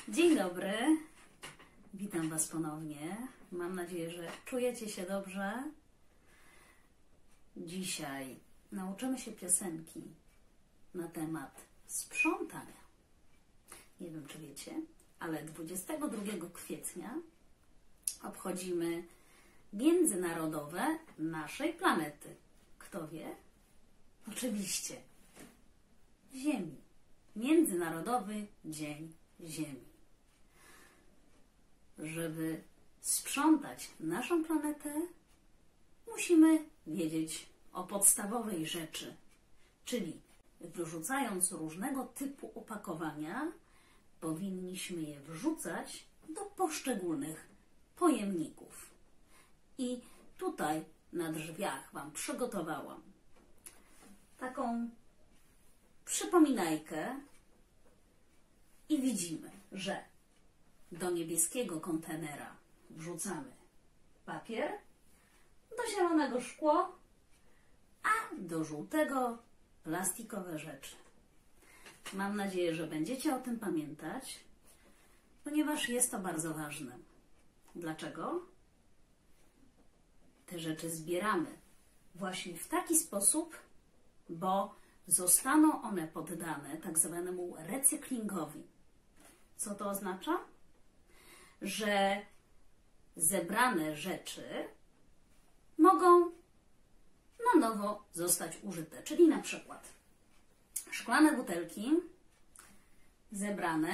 Dzień dobry, witam Was ponownie. Mam nadzieję, że czujecie się dobrze. Dzisiaj nauczymy się piosenki na temat sprzątania. Nie wiem, czy wiecie, ale 22 kwietnia obchodzimy międzynarodowe naszej planety. Kto wie? Oczywiście Ziemi. Międzynarodowy Dzień Ziemi. Żeby sprzątać naszą planetę, musimy wiedzieć o podstawowej rzeczy, czyli wyrzucając różnego typu opakowania, powinniśmy je wrzucać do poszczególnych pojemników. I tutaj na drzwiach Wam przygotowałam taką przypominajkę i widzimy, że do niebieskiego kontenera wrzucamy papier, do zielonego szkło, a do żółtego plastikowe rzeczy. Mam nadzieję, że będziecie o tym pamiętać, ponieważ jest to bardzo ważne. Dlaczego? Te rzeczy zbieramy właśnie w taki sposób, bo zostaną one poddane tak zwanemu recyklingowi. Co to oznacza? Że zebrane rzeczy mogą na nowo zostać użyte. Czyli na przykład szklane butelki zebrane,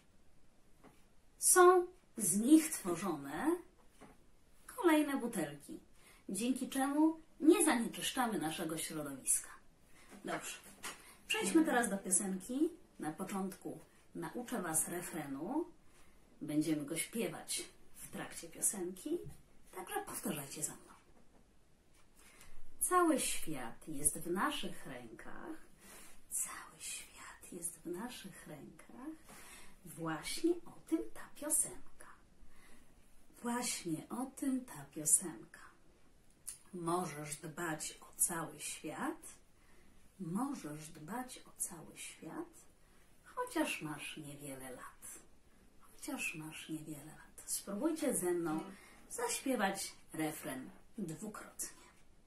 są z nich tworzone kolejne butelki, dzięki czemu nie zanieczyszczamy naszego środowiska. Dobrze, przejdźmy teraz do piosenki. Na początku nauczę Was refrenu. Będziemy go śpiewać w trakcie piosenki, także powtarzajcie za mną. Cały świat jest w naszych rękach. Cały świat jest w naszych rękach. Właśnie o tym ta piosenka. Właśnie o tym ta piosenka. Możesz dbać o cały świat. Możesz dbać o cały świat, chociaż masz niewiele lat. Chociaż masz niewiele lat. Spróbujcie ze mną zaśpiewać refren dwukrotnie.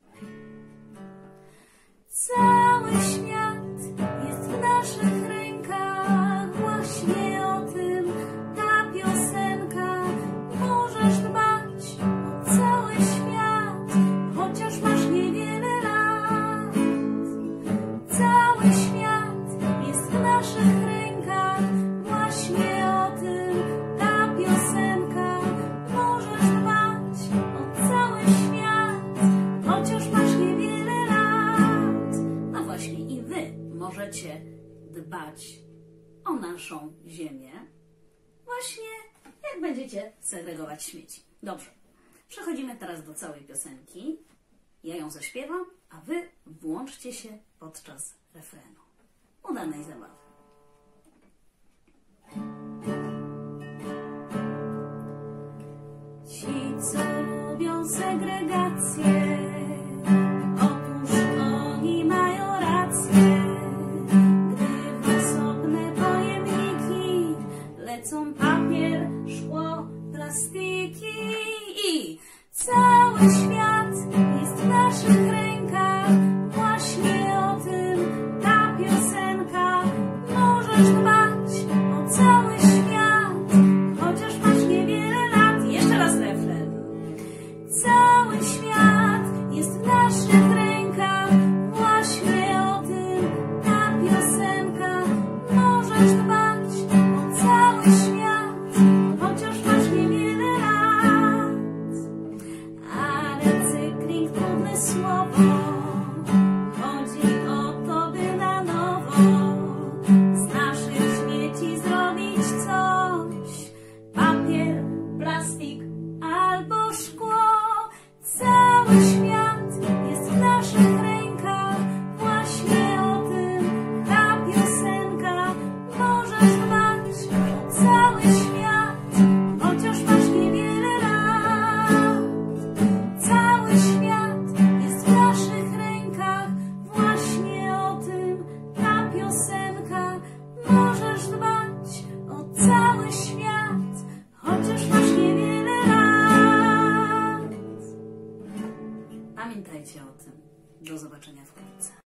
Cały świat jest w naszych rękach, właśnie o tym ta piosenka. Możesz dbać o cały świat, chociaż masz niewiele lat. Cały świat jest w naszych rękach, właśnie o tym ta piosenka. Możesz dbać o cały świat, chociaż masz niewiele lat. No właśnie i Wy możecie dbać o naszą ziemię, właśnie jak będziecie segregować śmieci. Dobrze, przechodzimy teraz do całej piosenki. Ja ją zaśpiewam, a Wy włączcie się podczas refrenu. Udanej zabawy. Ci, co lubią segregację, otóż oni mają rację. Gdy w osobne pojemniki lecą papier, szkło, plastiki i cały świat jest w naszych rękach. Właśnie o tym ta piosenka. Możesz dbać o cały świat, chociaż masz niewiele lat. Jeszcze raz refren. Cały świat jest w naszych rękach. Właśnie o tym ta piosenka. Możesz dbać o cały świat, chociaż masz niewiele lat. A recykling trudne słowo. Chodzi o to, by na nowo z naszych śmieci zrobić coś. Papier, plastik albo szkło. Cały świat jest w naszych rękach. Właśnie o tym ta piosenka. Możesz dbać o cały świat, chociaż masz niewiele lat. Cały świat jest w naszych rękach. Właśnie o tym ta piosenka. Możesz dbać o cały świat. Pamiętajcie o tym. Do zobaczenia wkrótce.